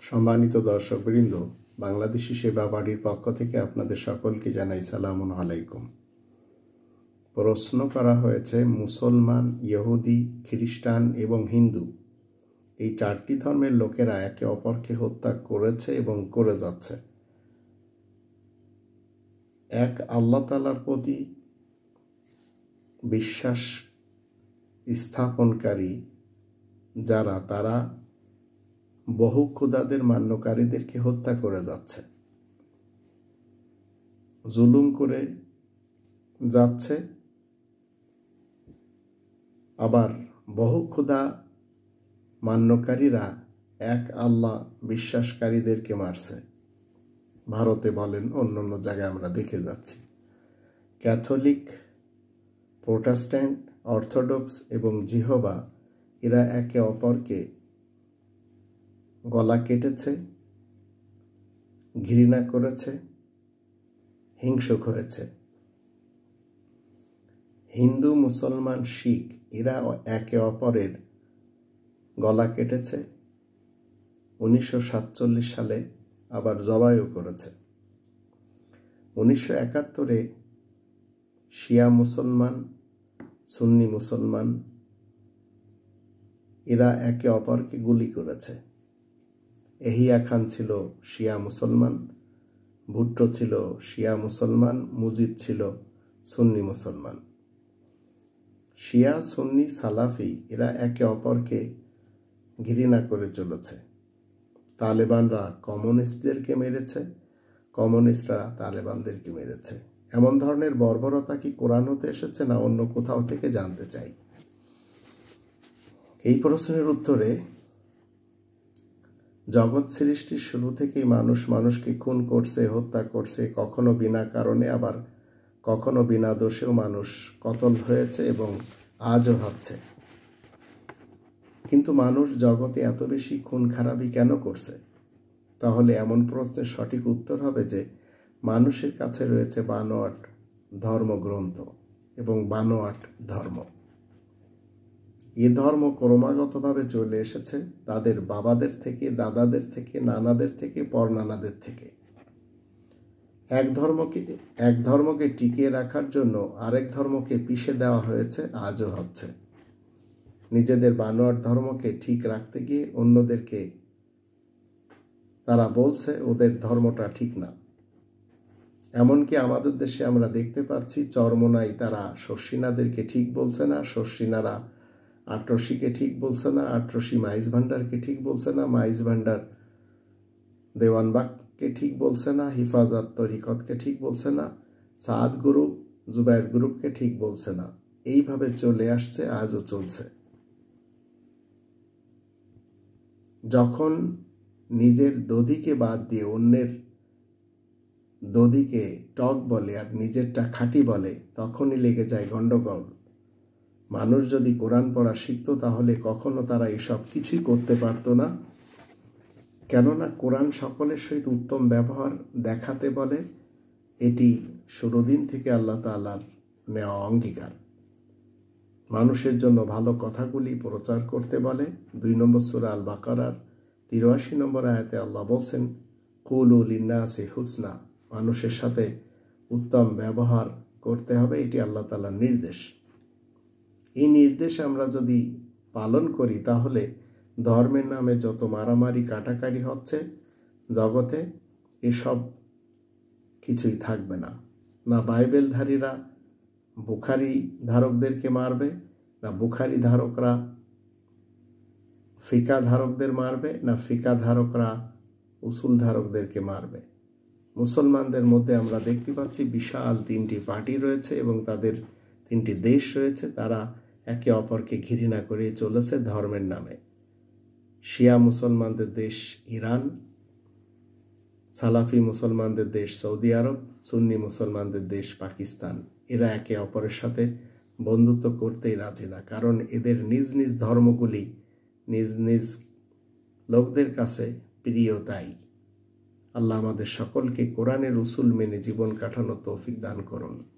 সম্মানিত দর্শকবৃন্দ, বাংলাদেশি সেবা বাড়ির পক্ষ থেকে আপনাদের সকলকে জানাই সালামুন আলাইকুম। প্রশ্ন করা হয়েছে মুসলমান, ইহুদি, খ্রিস্টান এবং হিন্দু এই চারটি ধর্মের লোকেরা একে অপরকে হত্যা করেছে এবং করে যাচ্ছে। এক আল্লাহ তাআলার প্রতি বিশ্বাস স্থাপনকারী যারা, তারা বহু খোদাদের মান্যকারীদেরকে হত্যা করে যাচ্ছে, জুলুম করে যাচ্ছে। আবার বহু খোদা মান্যকারীরা এক আল্লাহ বিশ্বাসকারীদেরকে মারছে। ভারতে বলেন, অন্য জায়গায় আমরা দেখে যাচ্ছি। ক্যাথলিক, প্রোটেস্ট্যান্ট, অর্থোডক্স এবং জিহোবা এরা একে অপরকে গলা কেটেছে, ঘৃণা করেছে, হিংসুক হয়েছে। হিন্দু, মুসলমান, শিখ এরা একে অপরের গলা কেটেছে 1947 সালে, আবার জবাইও করেছে। 1971 শিয়া মুসলমান, সুন্নি মুসলমান এরা একে অপরকে গুলি করেছে। এহিয়া খান ছিল শিয়া মুসলমান, ভুট্টো ছিল শিয়া মুসলমান, মুজিব ছিল সুন্নি মুসলমান। শিয়া, সুন্নি, সালাফি এরা একে অপরকে ঘৃণা করে চলেছে। তালেবানরা কমিউনিস্টদেরকে মেরেছে, কমিউনিস্টরা তালেবানদেরকে মেরেছে। এমন ধরনের বর্বরতা কি কোরআন হতে এসেছে না অন্য কোথাও থেকে, জানতে চাই। এই প্রশ্নের উত্তরে, জগৎ সৃষ্টির শুরু থেকেই মানুষ মানুষকে খুন করছে, হত্যা করছে, কখনো বিনা কারণে, আবার কখনো বিনা দোষেও মানুষ কতল হয়েছে এবং আজও হচ্ছে। কিন্তু মানুষ জগতে এত বেশি খুন খারাপি কেন করছে? তাহলে এমন প্রশ্নের সঠিক উত্তর হবে যে মানুষের কাছে রয়েছে বানোয়াট ধর্মগ্রন্থ এবং বানোয়াট ধর্ম। এ ধর্ম ক্রমাগতভাবে চলে এসেছে তাদের বাবাদের থেকে, দাদাদের থেকে, নানাদের থেকে, পরনানাদের থেকে। এক ধর্মকে টিকিয়ে রাখার জন্য আরেক ধর্মকে পিষে দেওয়া হয়েছে, আজও হচ্ছে। নিজেদের বানোয়াট ধর্মকে ঠিক রাখতে গিয়ে অন্যদেরকে তারা বলছে ওদের ধর্মটা ঠিক না। এমনকি আমাদের দেশে আমরা দেখতে পাচ্ছি, চরমোনাই তারা শর্ষিনাদেরকে ঠিক বলছে না, শর্ষিনারা আট্রসিকে ঠিক বলছে না, আট্রসি মাইজ ভান্ডারকে ঠিক বলছে না, মাইজ ভান্ডার দেওয়ানবাগকে ঠিক বলছে না, হিফাজত তরিকতকে ঠিক বলছে না, সাদ গ্রুপ, জুবাইর গ্রুপকে ঠিক বলছে না। এইভাবে চলে আসছে, আজও চলছে। যখন নিজের দধিকে বাদ দিয়ে অন্যের দধিকে টক বলে আর নিজেরটা খাঁটি বলে, তখনই লেগে যায় গন্ডগোল। মানুষ যদি কোরআন পড়া শিখত তাহলে কখনো তারা এসব কিছুই করতে পারত না। কেননা কোরআন সকলের সহিত উত্তম ব্যবহার দেখাতে বলে। এটি শুরুদিন থেকে আল্লাহ তাআলার নেওয়া অঙ্গীকার। মানুষের জন্য ভালো কথাগুলি প্রচার করতে বলে। 2 নম্বর সূরা আল বাকারার 83 নম্বর আয়াতে আল্লাহ বলছেন, কুলু লিন্নাসি হুসনা, মানুষের সাথে উত্তম ব্যবহার করতে হবে। এটি আল্লাহ তাআলার নির্দেশ। এই নির্দেশ আমরা যদি পালন করি তাহলে ধর্মের নামে যত মারামারি কাটাকাটি হচ্ছে জগতে, এসব কিছুই থাকবে না। না বাইবেলধারীরা বুখারি ধারকদেরকে মারবে, না বুখারি ধারকরা ফিকা ধারকদের মারবে, না ফিকা ধারকরা উসুল ধারকদেরকে মারবে। মুসলমানদের মধ্যে আমরা দেখতে পাচ্ছি বিশাল 3টি পার্টি রয়েছে এবং তাদের 3টি দেশ রয়েছে। তারা একে অপরকে ঘৃণা করে চলেছে ধর্মের নামে। শিয়া মুসলমানদের দেশ ইরান, সালাফি মুসলমানদের দেশ সৌদি আরব, সুন্নি মুসলমানদের দেশ পাকিস্তান। এরা একে অপরের সাথে বন্ধুত্ব করতেই রাজি না, কারণ এদের নিজ নিজ ধর্মগুলি নিজ নিজ লোকদের কাছে প্রিয়। তাই আল্লাহ আমাদের সকলকে কোরআনের উসুল মেনে জীবন কাটানোর তৌফিক দান করুন।